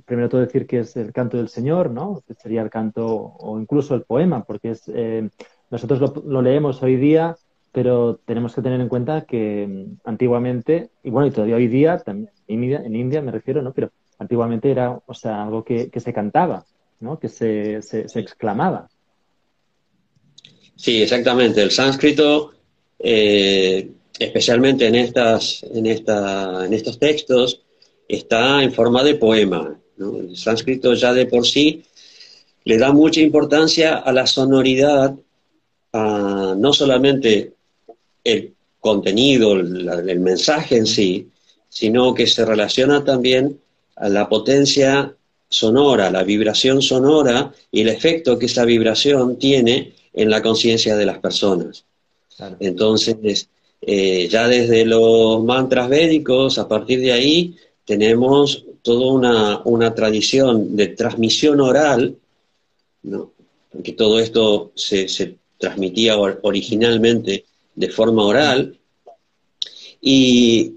primero todo decir que es el canto del Señor, ¿no? Que sería el canto o incluso el poema, porque nosotros lo leemos hoy día, pero tenemos que tener en cuenta que antiguamente, y bueno, y todavía hoy día, también, en India me refiero, ¿no? Pero antiguamente era, o sea, algo que se cantaba, ¿no? Que se exclamaba. Sí, exactamente. El sánscrito, especialmente en estos textos, está en forma de poema, ¿no? El sánscrito ya de por sí le da mucha importancia a la sonoridad, a no solamente el contenido, el mensaje en sí, sino que se relaciona también a la potencia sonora, la vibración sonora y el efecto que esa vibración tiene en la conciencia de las personas. Claro. Entonces, ya desde los mantras védicos, a partir de ahí, tenemos toda una tradición de transmisión oral, ¿no? Porque todo esto se transmitía originalmente de forma oral, y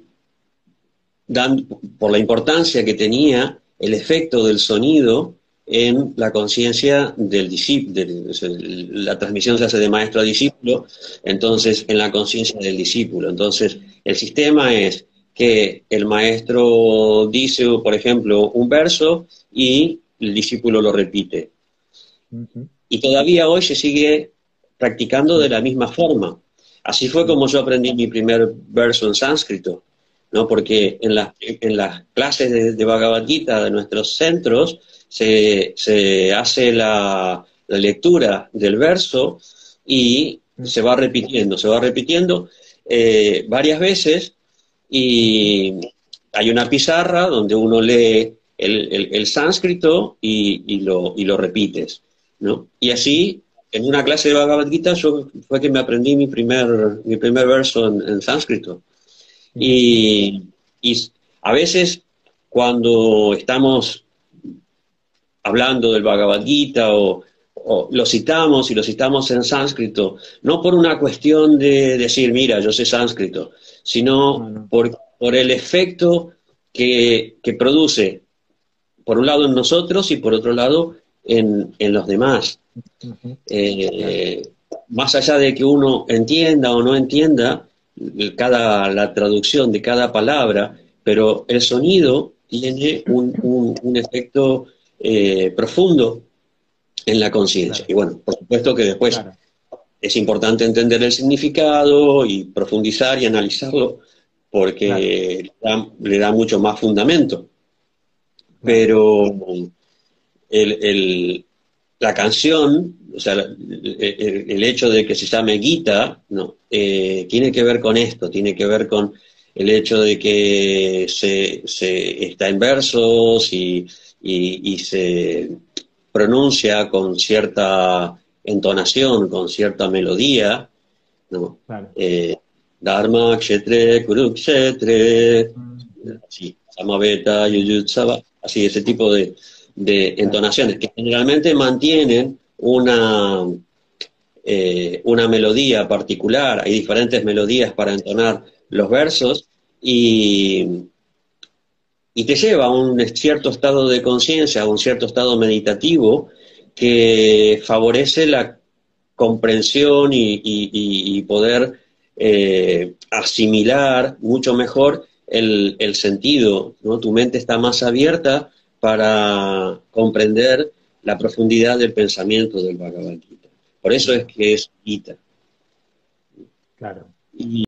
dan, por la importancia que tenía el efecto del sonido en la conciencia del discípulo. La transmisión se hace de maestro a discípulo, entonces en la conciencia del discípulo. Entonces el sistema es que el maestro dice, por ejemplo, un verso y el discípulo lo repite. Ujú, Y todavía hoy se sigue practicando de la misma forma. Así fue como yo aprendí mi primer verso en sánscrito, ¿no? Porque en las clases de Bhagavad Gita de nuestros centros se hace la lectura del verso y se va repitiendo varias veces, y hay una pizarra donde uno lee el sánscrito y lo repites, ¿no? Y así, en una clase de Bhagavad Gita, fue que me aprendí mi primer verso en sánscrito. ujú. Y a veces, cuando estamos hablando del Bhagavad Gita o lo citamos y lo citamos en sánscrito, no por una cuestión de decir, mira, yo sé sánscrito, No, sino no. por el efecto que produce, por un lado en nosotros y por otro lado en los demás. Ujú. Claro, Eh, Más allá de que uno entienda o no entienda la traducción de cada palabra, pero el sonido tiene un efecto profundo en la conciencia. claro, Y bueno, por supuesto que después claro, es importante entender el significado y profundizar y analizarlo, claro, porque le da mucho más fundamento. claro. Pero el, el- la canción, o sea, el hecho de que se llame Gita, ¿no? Tiene que ver con esto, tiene que ver con el hecho de que se está en versos y se pronuncia con cierta entonación, con cierta melodía, ¿no? Claro. Eh, Dharma, Kshetre, Kurukshetre, Ujú. así, Samaveta, Yuyutsava, así, ese tipo de Claro, entonaciones que generalmente mantienen una melodía particular. Hay diferentes melodías para entonar los versos, y, y te lleva a un cierto estado de conciencia, a un cierto estado meditativo que favorece la comprensión y poder asimilar mucho mejor el sentido, ¿no? Tu mente está más abierta para comprender la profundidad del pensamiento del Bhagavad Gita. Por eso es claro, que es Gita. claro. Y